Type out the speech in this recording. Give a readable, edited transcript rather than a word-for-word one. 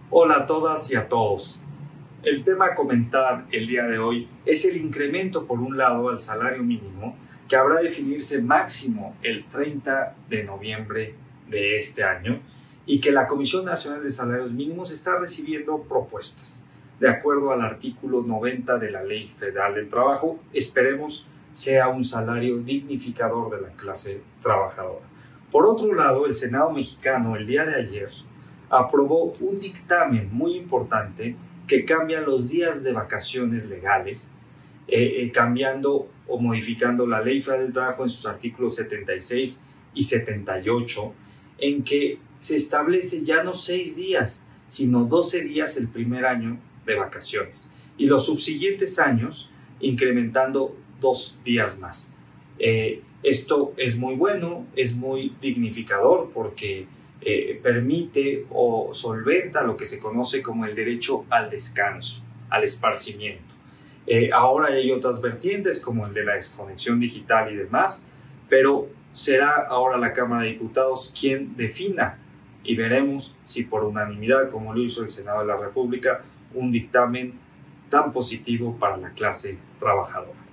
Hola a todas y a todos. El tema a comentar el día de hoy es el incremento, por un lado, al salario mínimo, que habrá de definirse máximo el 30 de noviembre de este año y que la Comisión Nacional de Salarios Mínimos está recibiendo propuestas. De acuerdo al artículo 90 de la Ley Federal del Trabajo, esperemos sea un salario dignificador de la clase trabajadora. Por otro lado, el Senado mexicano el día de ayer aprobó un dictamen muy importante que cambia los días de vacaciones legales, cambiando o modificando la Ley Federal del Trabajo en sus artículos 76 y 78, en que se establece ya no 6 días, sino 12 días el primer año de vacaciones y los subsiguientes años incrementando 2 días más. Esto es muy bueno, es muy dignificador porque permite o solventa lo que se conoce como el derecho al descanso, al esparcimiento. Ahora hay otras vertientes como el de la desconexión digital y demás, pero será ahora la Cámara de Diputados quien defina y veremos si por unanimidad, como lo hizo el Senado de la República, un dictamen tan positivo para la clase trabajadora.